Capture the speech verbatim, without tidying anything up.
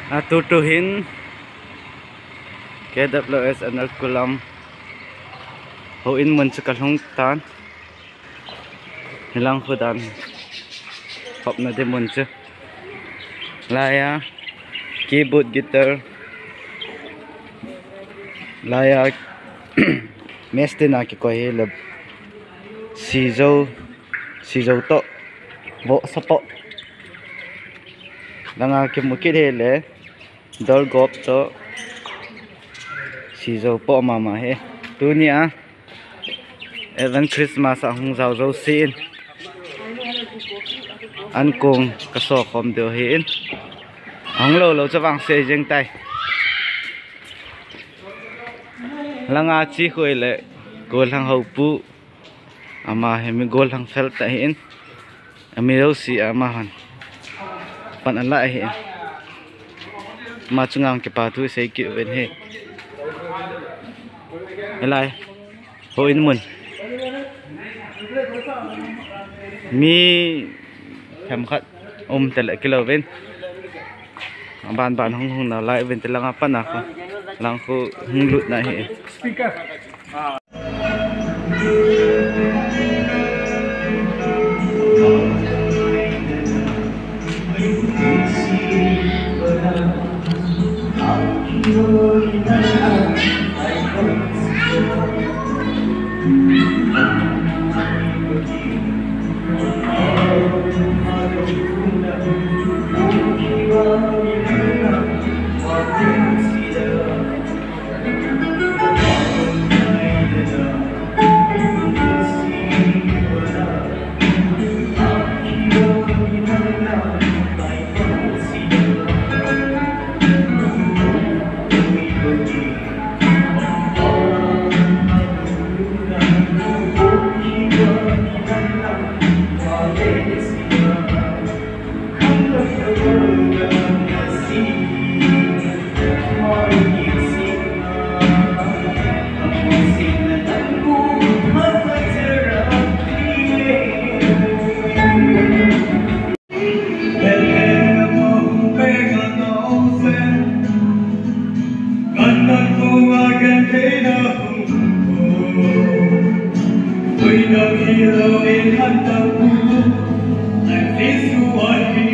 Atutuhin K W S Enarkulam Huin mun sa kalungtan Nilang hudan Pop na din mun sa Laya Keyboard guitar Laya Mesti na kiko hilab Sizo Sizo to Bo sa po Nanga kimukid hele Dol gop to Sizo po mama he Tu ni ah Even Christmas ang zao zao sin An kong kasokom điều hiin Ang lâu lâu cho vang xe dâng tay Là nga chi khuy lệ Gol hang hậu pu Ama hemi gol hang fel ta hiin Ami rau si ama han Pan an lại hiin Ma chungang kipa tu say kiu ven he Helai Ho in mun Mi Hem khat Om tala kilo ven Ban ban hong hong na lại ven tala nga pan ako Lang ko hong lut na he Speaker Hero in Enarkulam, and this one.